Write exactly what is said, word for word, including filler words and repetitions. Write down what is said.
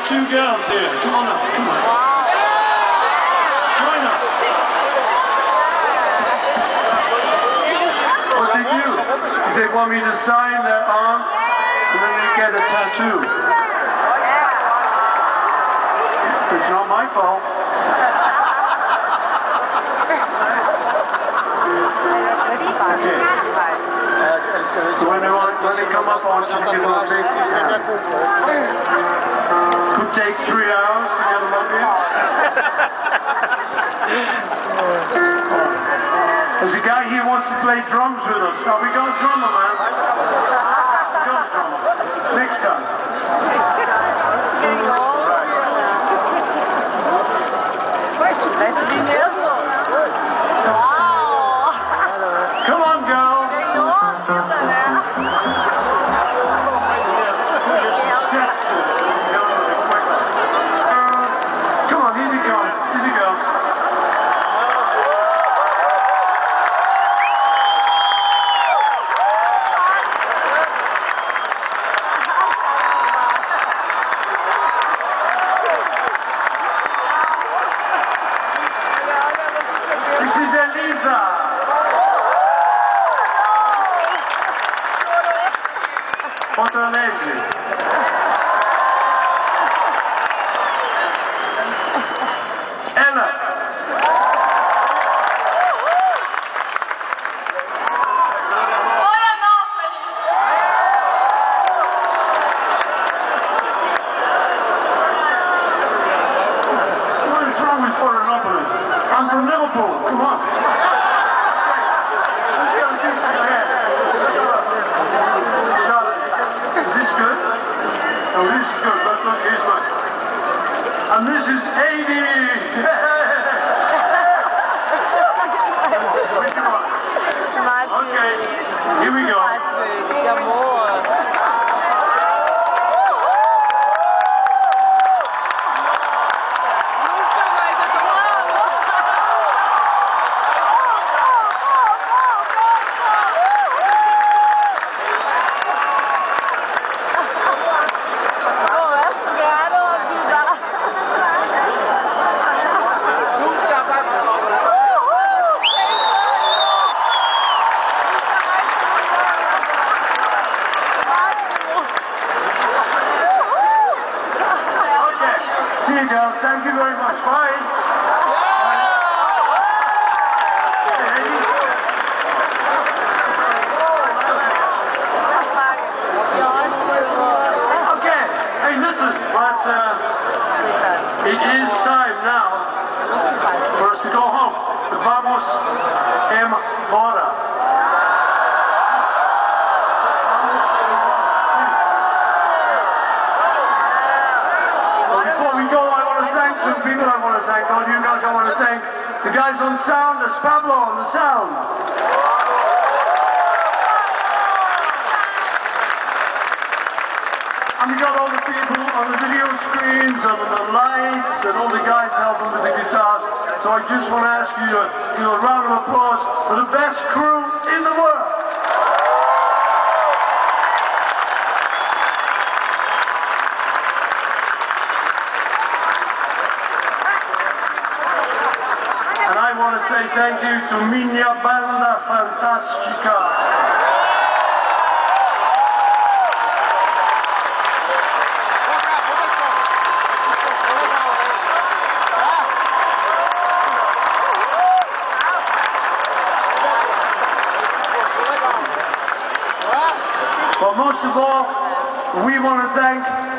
two girls here. Come on up, come on. Join us. What they do is they want me to sign their arm and then they get a tattoo. It's not my fault. Okay. So when they, want, when they come up, I want you to give them a big hand. Could take three hours to get them up here. There's a guy here who wants to play drums with us. Now we got a drummer, man. We got a drummer. Next time. Come on, girls. Get some steps in so we can go a little bit quicker. Come on, here you go. Here you go. This is Elisa. Porto Alegre. Ella. What is wrong with Florianopolis? I'm from Liverpool. Come on. Let's go do some ahead. Charlotte, is this good? Oh, this is good. Look, look, here's mine. And this is Amy. Which one? Okay, here we go. See you, girls. Thank you very much. Bye. Okay. Hey, listen, but uh, it is time now for us to go home. Vamos embora. Some people I want to thank, all you guys I want to thank. The guys on sound, there's Pablo on the sound. And we got all the people on the video screens and the lights and all the guys helping with the guitars. So I just want to ask you to give a round of applause for the best crew in the world. I want to say thank you to Minha Banda Fantástica. But most of all, we want to thank